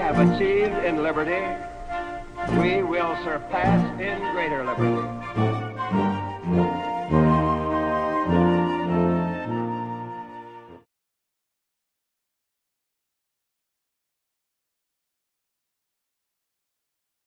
have achieved in liberty, we will surpass in greater liberty.